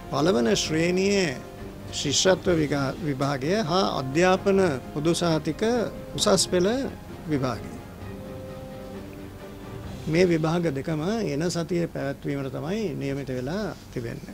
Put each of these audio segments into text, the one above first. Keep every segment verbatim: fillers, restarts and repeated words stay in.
පළවන ශ්‍රේණියේ ශිෂ්‍යත්ව විභාගය හා අධ්‍යාපන පොදු සහතික උසස් පෙළ විභාගය. මේ විභාග දෙකම එන සතියේ පැවැත්වීමට තමයි නියමිත වෙලා තිබෙන්නේ.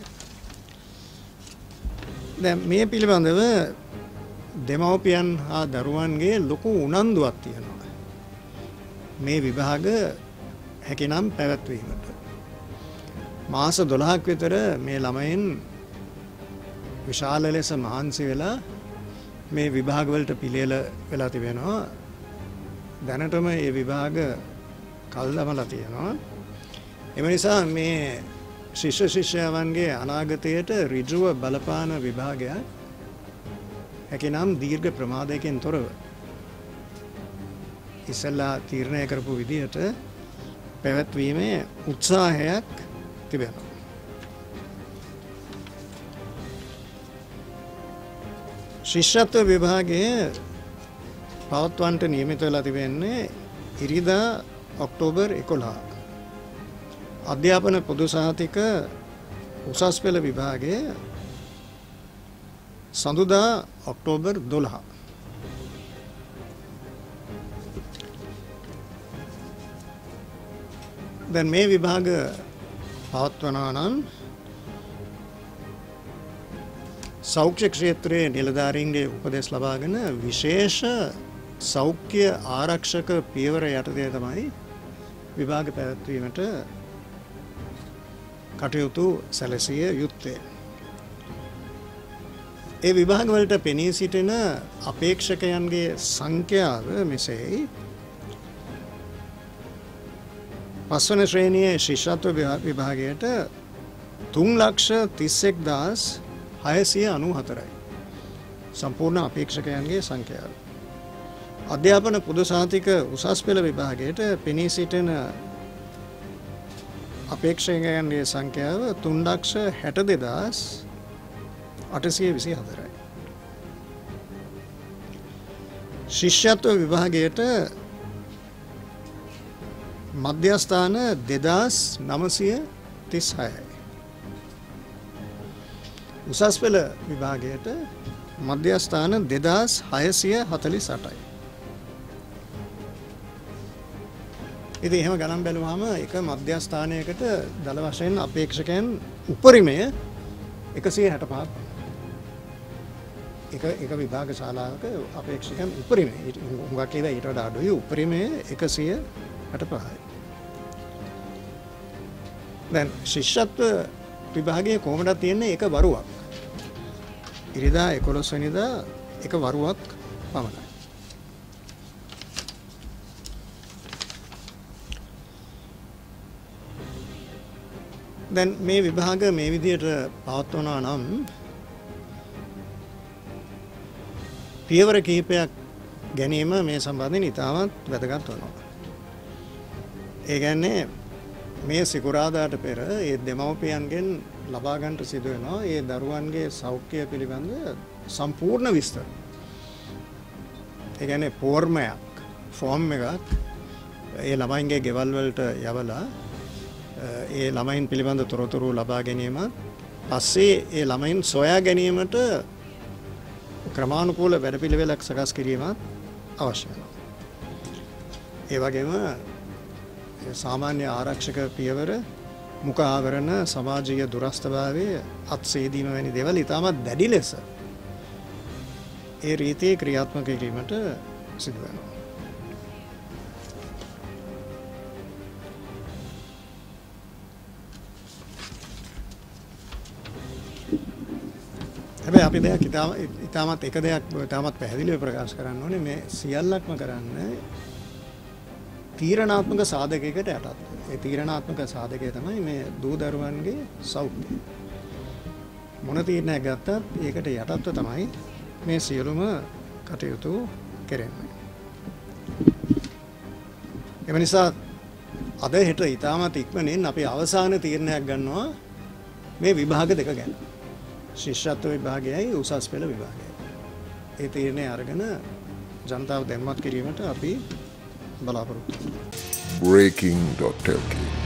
දැන් මේ පිළිබඳව දෙමව්පියන් හා දරුවන්ගේ ලොකු උනන්දුවක් තියෙනවා. මේ විභාග හැකිනම් පැවැත්වීමට. මාස දොළහක් විතර මේ ළමයින් විශාල ලෙස මහන්සි වෙලා මේ විභාග වලට පිළියෙල වෙලා තිබෙනවා. දැනටම මේ විභාග කල් දමලා තියෙනවා. එම නිසා මේ ශිෂ්‍ය ශිෂ්‍යාවන්ගේ අනාගතයට ඍජුව බලපාන විභාගයක් හැකිනම් දීර්ඝ ප්‍රමාදයකින් තොරව ඉස්සෙල්ලා තීරණය කරපු විදිහට පැවැත්වීමේ උත්සාහයක් තිබෙනවා. ශිෂ්‍යත්ව විභාගයේ පවත්වන්නට නියමිත වෙලා තිබෙන්නේ ඉරිදා ඔක්තෝබර් එකොළහ. අධ්‍යාපන පොදු සහතික උසස් පෙළ විභාගයේ සඳුදා ඔක්තෝබර් දොළහ. දැන් මේ විභාග පවත්වනවා නම් සෞඛ්‍ය ක්ෂේත්‍රයේ නිලධාරීන්ගේ උපදෙස් ලබාගෙන විශේෂ සෞඛ්‍ය ආරක්ෂක පියවර යටතේ තමයි විභාග පැවැත්වීමට කටයුතු සැලසිය යුත්තේ. ඒ විභාග වලට පෙනී සිටින අපේක්ෂකයන්ගේ සංඛ්‍යාව මෙසේයි. පස්වන ශ්‍රේණියේ ශිෂ්‍යත්ව විභාගයට තුන් ලක්ෂ තිස් එක් දහස් හයසිය අනූ හතරයි. සම්පූර්ණ අපේක්ෂකයන්ගේ සංඛ්‍යාව. අධ්‍යාපන පොදු සහතික උසස් පෙළ විභාගයට පෙනී සිටින අපේක්ෂකයන්ගේ සංඛ්‍යාව තුන් ලක්ෂ හැට දෙදහස් අටසිය විසි හතරයි. ශිෂ්‍යත්ව විභාගයට මධ්‍යස්ථාන දෙදහස් නවසිය තිස් හයයි. උසස් පෙළ විභාගයට මධ්‍යස්ථාන දෙදහස් හයසිය හතළිස් අටයි. ඉතින් එහෙම ගණන් බැලුවාම එක මධ්‍යස්ථානයකට දල වශයෙන් අපේක්ෂකයන් උපරිමය එකසිය හැට පහක්. එක එක විභාග ශාලාවක අපේක්ෂකයන් උපරිමය හුඟක් ඒවා ඊට වඩා අඩුයි. උපරිමය එකසිය හැට පහයි. දැන් ශිෂ්‍යත්ව විභාගයේ කොහොමද තියෙන්නේ එක වරුවක්. ඉරිදා එකොළොස් වෙනිදා එක වරුවක් පමණයි. දැන් මේ විභාග මේ විදිහට පවත්වනවා නම් පියවර කිහිපයක් ගැනීම මේ සම්බන්ධයෙන් ඉතාමත් වැදගත් වෙනවා. ඒ කියන්නේ මේ සිකුරාදාට පෙර ඒ දෙමව්පියන්ගෙන් ලබා ගන්නට සිදු වෙනවා ඒ දරුවන්ගේ සෞඛ්‍ය පිළිබඳ සම්පූර්ණ විස්තර. ඒ කියන්නේ ෆෝර්මයක් ෆෝම් එකක් ඒ ළමයින්ගේ ගෙවල් වලට යවලා ඒ ළමයින් පිළිබඳ තොරතුරු ලබා ගැනීම පස්සේ ඒ ළමයින් සොයා ගැනීමට ක්‍රමානුකූල වැඩපිළිවෙලක් සකස් කිරීමත් අවශ්‍ය වෙනවා. ඒ වගේම සාමාන්‍ය ආරක්ෂක පියවර මුඛ ආවරණ සමාජීය දුරස්ථභාවයේ අත්සේදීම වැනි දේවල් ඉතාමත් දැඩි ලෙස ඒ රීතියේ ක්‍රියාත්මක කිරීමට සිදු වෙනවා. හැබැයි අපි දෙයක් ඉතාමත් එක දෙයක් ඉතාමත් පැහැදිලිව ප්‍රකාශ කරන්න ඕනේ මේ සියල්ලක්ම කරන්නේ තීරණාත්මක සාධකයකට යටත්. ඒ තීරණාත්මක සාධකය තමයි මේ දූ දරුවන්ගේ සෞඛ්‍යය. මොන තීරණයක් ගත්තත් ඒකට යටත්ව තමයි මේ සියලුම කටයුතු කෙරෙන්නේ. එම නිසා අද හෙට ඉතාමත් ඉක්මනින් අපි අවසාන තීරණයක් ගන්නවා මේ විභාග දෙක ගැන. ශිෂ්‍යත්ව විභාගයයි උසස් පෙළ විභාගයයි. ඒ තීරණය අරගෙන ජනතාව දැන්මත් කිරීමට අපි බලාපොරොත්තු වෙනවා. breaking dot l k